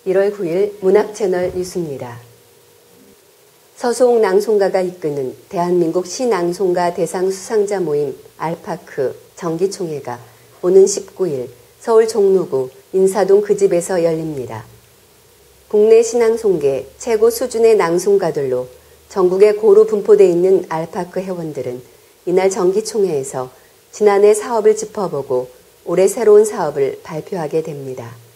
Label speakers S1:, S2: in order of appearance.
S1: 1월 9일 문학채널 뉴스입니다. 서수옥 낭송가가 이끄는 대한민국 시낭송가 대상 수상자 모임 알파크 정기총회가 오는 19일 서울 종로구 인사동 그 집에서 열립니다. 국내 시낭송계 최고 수준의 낭송가들로 전국에 고루 분포되어 있는 알파크 회원들은 이날 정기총회에서 지난해 사업을 짚어보고 올해 새로운 사업을 발표하게 됩니다.